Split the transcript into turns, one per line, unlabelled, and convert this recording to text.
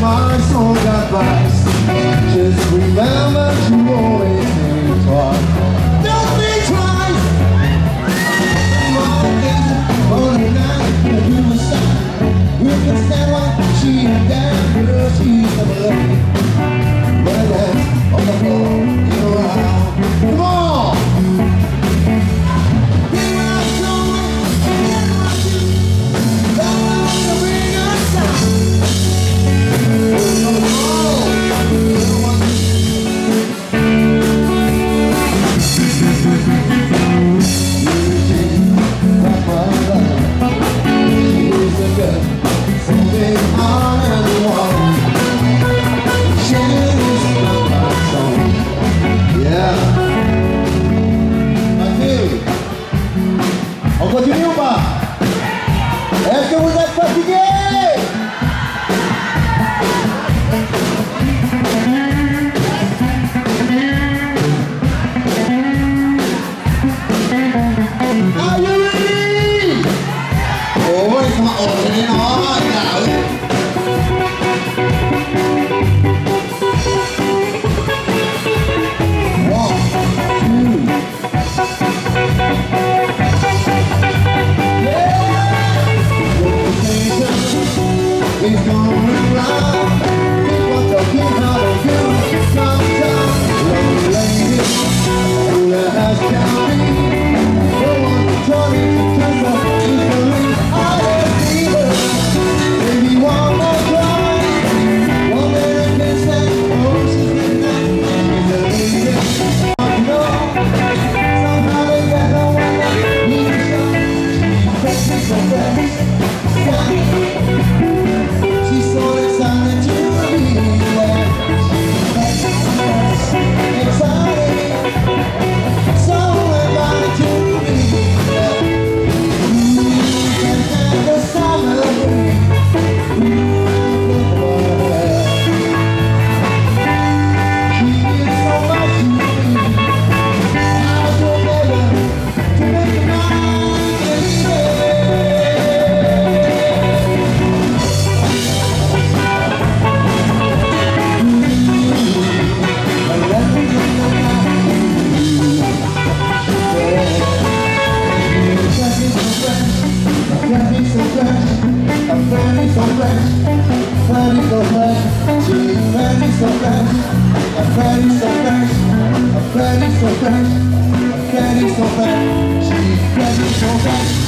my soul got biased. Just remember to always think twice. Don't think twice. Morning, morning night, we will stop. We can stand like she and that girl, she's never left. But I dance on the floor, you around. Come on! On continue ou pas? Est-ce que vous êtes fatigués? Are you ready? Oh, it's not opening on now. He's going around, people talking out of you. Sometimes, lonely lady, who has county, no one to tell me to kiss her easily. I don't see her, maybe one more time. One minute can say, oh, she's been nice. She's a lady, I know. Somehow they get her when they need a shot. She's practicing so fast. She's so excited to be there. Excited, so excited to be there. And at the summer she is so much to me. I will never to make mine anyway. I'm very so fresh, very so fresh. She's very so fresh. I'm very so fresh. I'm very so fresh. I'm very so fresh. She's very so fresh.